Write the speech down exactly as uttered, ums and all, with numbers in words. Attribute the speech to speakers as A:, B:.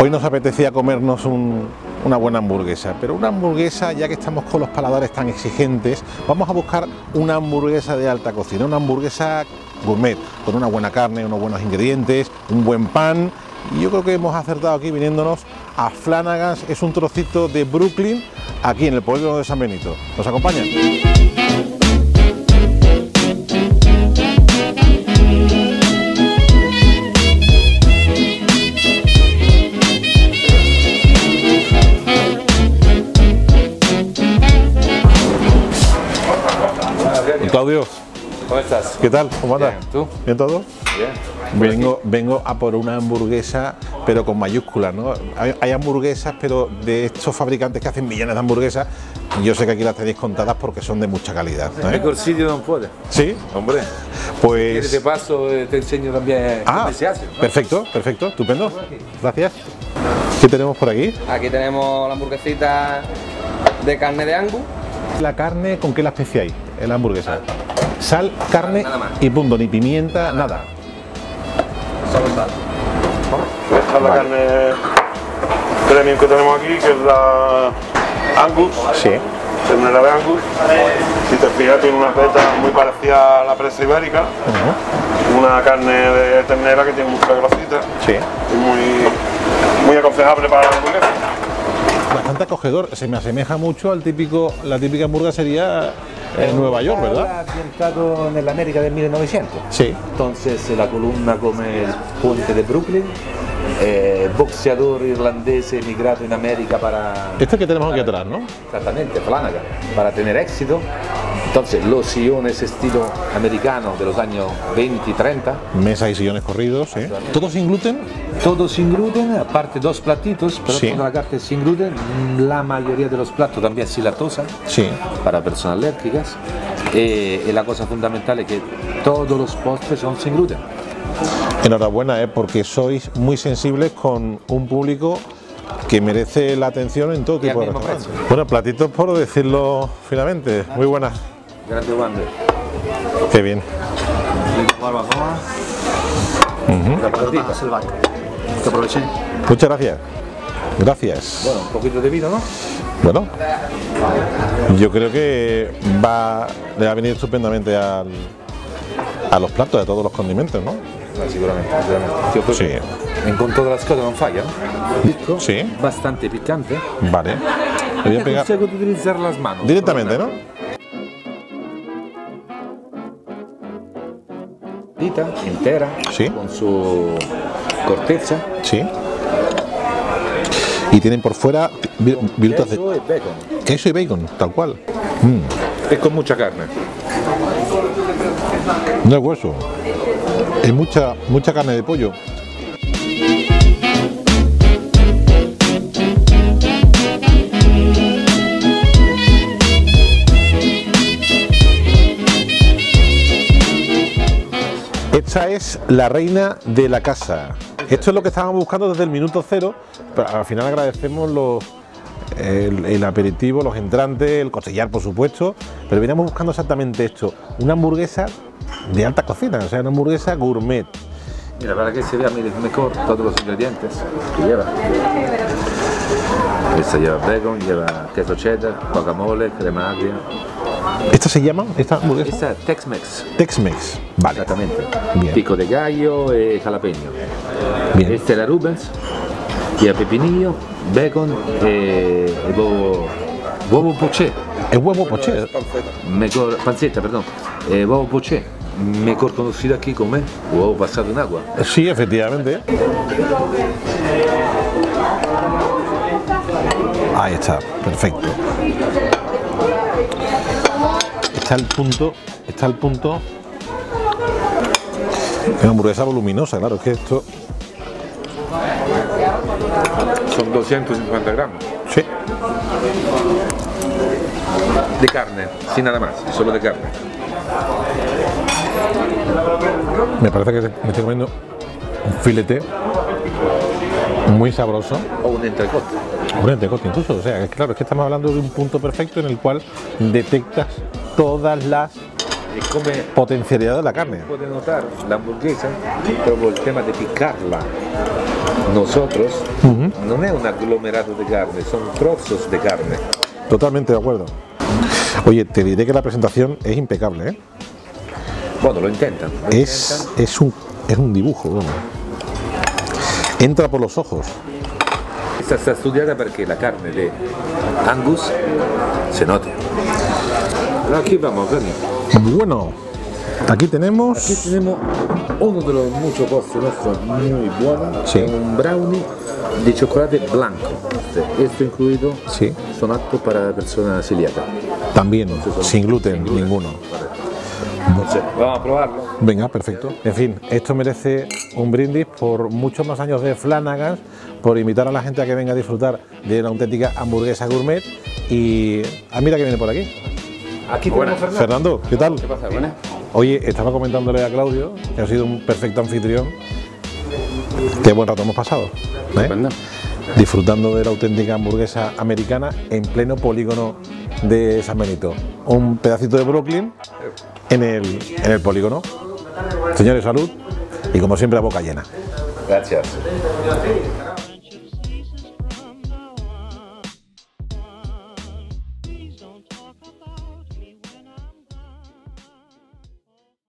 A: Hoy nos apetecía comernos un, una buena hamburguesa, pero una hamburguesa, ya que estamos con los paladares tan exigentes, vamos a buscar una hamburguesa de alta cocina, una hamburguesa gourmet, con una buena carne, unos buenos ingredientes, un buen pan. Y yo creo que hemos acertado aquí viniéndonos a Flanagan's. Es un trocito de Brooklyn, aquí en el polígono de San Benito. ¿Nos acompañan? Claudio,
B: ¿cómo estás?
A: ¿Qué tal? ¿Cómo andas?
B: Bien, ¿tú?
A: ¿Bien todo?
B: Bien.
A: Vengo, vengo a por una hamburguesa, pero con mayúsculas, ¿no? Hay, hay hamburguesas, pero de estos fabricantes que hacen millones de hamburguesas, y yo sé que aquí las tenéis contadas porque son de mucha calidad, ¿no?
B: El mejor sitio no puede.
A: ¿Sí?
B: Hombre.
A: Pues...
B: De paso te enseño también
A: ah,
B: cómo se hace, ¿no?
A: Perfecto, perfecto, estupendo. Gracias. ¿Qué tenemos por aquí?
C: Aquí tenemos la hamburguesita de carne de Angus.
A: La carne, ¿con qué la especiáis en la hamburguesa? Sal, carne
C: Nada más.
A: y punto, ni pimienta, nada.
C: Solo sal.
D: Esta es la carne premium que tenemos aquí, que es la Angus.
A: Sí.
D: Ternera de Angus. Si te fijas, tiene una feta muy parecida a la presa ibérica.
A: Uh-huh.
D: Una carne de ternera que tiene mucha grasita.
A: Sí.
D: Y muy, muy aconsejable para la hamburguesa.
A: Bastante acogedor, se me asemeja mucho al típico, la típica hamburguesería en Nueva York, ¿verdad?
E: Ambientato nell'America del mille novecento.
A: Sí.
E: Entonces la columna come il ponte de Brooklyn, eh, boxeador irlandés emigrado en América para...
A: Este que tenemos aquí atrás, ¿no?
E: Exactamente, Flanagan, para tener éxito. Entonces los sillones estilo americano de los años veinte y treinta.
A: Mesas y sillones corridos, ¿sí? ¿Todos sin gluten?
E: Todos sin gluten, aparte dos platitos, pero
A: Sí.
E: toda la carne sin gluten. La mayoría de los platos también sin lactosa,
A: Sí.
E: para personas alérgicas. Eh, y la cosa fundamental es que todos los postres son sin gluten.
A: Enhorabuena, ¿eh? Porque sois muy sensibles con un público que merece la atención en todo
E: Y al
A: tipo de
E: mismo
A: restaurantes.
E: precio.
A: Bueno, platitos por decirlo finalmente. Muy buenas.
E: Grande Wander.
A: Qué bien.
E: La patatita selvaje. Te aproveché.
A: Muchas gracias. Gracias.
E: Bueno, un poquito de vino, ¿no?
A: Bueno, yo creo que va, le va a venir estupendamente al, a los platos, a todos los condimentos, ¿no?
E: No, sicuramente, sicuramente. Yo creo
A: Sí.
E: que con todas las cosas no falla, ¿no? Disco,
A: Sí.
E: bastante picante.
A: Vale. Le voy a
E: Te
A: pegar
E: aconsejo de utilizar las manos.
A: directamente, ¿no?
E: Pita entera,
A: Sí.
E: con su corteza,
A: Sí. Y tienen por fuera vi- virutas de
E: queso y bacon.
A: queso y bacon, tal cual.
E: Es con mucha carne.
A: No es hueso. Es mucha, mucha carne de pollo. Esta es la reina de la casa. Esto es lo que estábamos buscando desde el minuto cero, pero al final agradecemos los, el, el aperitivo, los entrantes, el costillar, por supuesto, pero veníamos buscando exactamente esto, una hamburguesa de alta cocina, o sea, una hamburguesa gourmet.
E: Mira, para que se vea mire, mejor todos los ingredientes que lleva. Esta lleva bacon, lleva queso cheddar, guacamole, crema agria.
A: ¿Esta se llama, esta hamburguesa?
E: Esta es Tex-Mex.
A: Tex-Mex. Vale.
E: Exactamente.
A: Bien.
E: Pico de gallo y jalapeño.
A: Bien.
E: Esta es la Rubens, lleva pepinillo, bacon e huevo, huevo poché.
A: Es huevo poché.
E: Mejor, panceta, perdón. Eh, huevo poché. Mejor conocido aquí como huevo pasado en agua.
A: Sí, efectivamente. Ahí está, perfecto. Está el punto, está el punto. Es una hamburguesa voluminosa, claro, es que esto.
E: Son doscientos cincuenta gramos
A: Sí.
E: de carne, sin nada más, solo de carne.
A: Me parece que me estoy comiendo un filete muy sabroso.
E: O un entrecote.
A: Un entrecote incluso, o sea, es que claro, es que estamos hablando de un punto perfecto en el cual detectas todas las
E: Y come,
A: potencialidad de la carne.
E: puede notar, la hamburguesa, proprio el tema de picarla, nosotros,
A: Ujú.
E: no es un aglomerado de carne, son trozos de carne.
A: Totalmente de acuerdo. Oye, te diré que la presentación es impecable, ¿eh?
E: Bueno, lo intentan. Lo
A: Es,
E: intentan.
A: es, un, es un dibujo, bueno. Entra por los ojos.
E: Esta está estudiada para que la carne de Angus se note. Aquí vamos, Dani.
A: Bueno, aquí tenemos...
E: Aquí tenemos uno de los muchos postres nuestros muy buenos,
A: Sí.
E: un brownie de chocolate blanco. Esto incluido
A: Sí,
E: son aptos para personas celíacas.
A: también, sin gluten, ninguno.
E: Entonces, vamos a probarlo.
A: Venga, perfecto. En fin, esto merece un brindis por muchos más años de Flanagan's, por invitar a la gente a que venga a disfrutar de una auténtica hamburguesa gourmet. Y ah, mira que viene por aquí.
E: Aquí tenemos Fernando.
A: Fernando, ¿qué tal?
C: ¿Qué pasa? Buenas.
A: Oye, estaba comentándole a Claudio que ha sido un perfecto anfitrión. Qué buen rato hemos pasado, ¿eh?
C: Estupendo.
A: Disfrutando de la auténtica hamburguesa americana en pleno polígono de San Benito. Un pedacito de Brooklyn en el, en el polígono. Señores, salud y como siempre a boca llena.
E: Gracias.